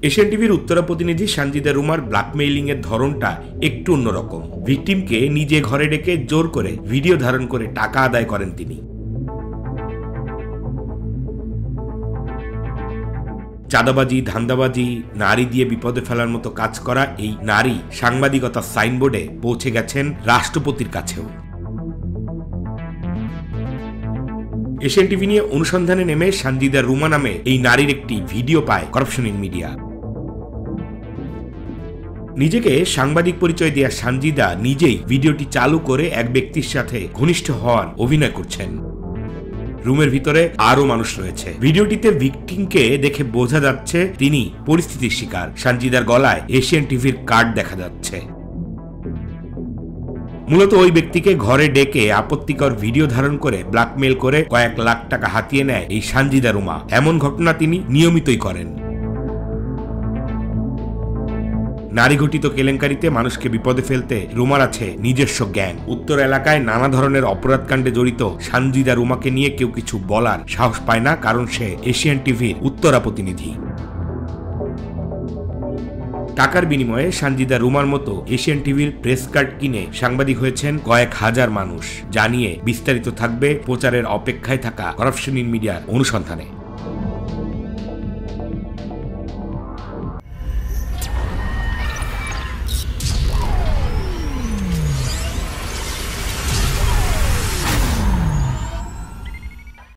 Asian টিভির উত্তরা প্রতিনিধি সানজিদা রুমার ব্ল্যাকমেইলিং এর ধরনটা একটু অন্যরকম। ভিকটিমকে নিজে ঘরে ডেকে জোর করে ভিডিও ধারণ করে টাকা আদায় করেন তিনি। চাঁদাবাজি, ধান্দাবাজি, নারী দিয়ে বিপদে ফেলার মতো কাজ করা এই নারী সাংবাদিকতার সাইনবোর্ডে পৌঁছে গেছেন রাষ্ট্রপতির কাছেও। এশিয়ান টিভি নিয়ে অনুসন্ধানে নেমে সানজিদা রুমা নামে এই নারীর একটি ভিডিও পায় করাপশন ইন মিডিয়া। নিজেকে সাংবাদিক পরিচয় দেওয়া সানজিদা নিজেই ভিডিওটি চালু করে এক ব্যক্তির সাথে ঘনিষ্ঠ হওয়ার অভিনয় করছেন। রুমের ভিতরে আরো মানুষ রয়েছে। ভিডিওটিতে ভিকটিমকে দেখে বোঝা যাচ্ছে তিনি পরিস্থিতির শিকার। সানজিদার গলায় এশিয়ান টিভির কার্ড দেখা যাচ্ছে। মূলত ওই ব্যক্তিকে ঘরে ডেকে আপত্তিকর ভিডিও ধারণ করে ব্ল্যাকমেইল করে কয়েক লাখ টাকা হাতিয়ে নেয় এই সানজিদা রুমা। এমন ঘটনা তিনি নিয়মিতই করেন। নারী ঘটিত কেলেঙ্কারিতে মানুষকে বিপদে ফেলতে রুমার আছে নিজস্ব গ্যাং। উত্তর এলাকায় নানা ধরনের অপরাধকাণ্ডে জড়িত সানজিদা রুমাকে নিয়ে কেউ কিছু বলার সাহস পায় না, কারণ সে এশিয়ান টিভির উত্তরা প্রতিনিধি। টাকার বিনিময়ে সানজিদা রুমার মতো এশিয়ান টিভির প্রেস কার্ড কিনে সাংবাদিক হয়েছেন কয়েক হাজার মানুষ। জানিয়ে বিস্তারিত থাকবে প্রচারের অপেক্ষায় থাকা করাপশন ইন মিডিয়ার অনুসন্ধানে।